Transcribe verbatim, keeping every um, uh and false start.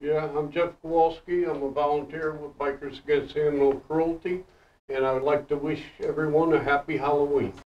Yeah, I'm Jeff Kowalski. I'm a volunteer with Bikers Against Animal Cruelty, and I would like to wish everyone a happy Halloween.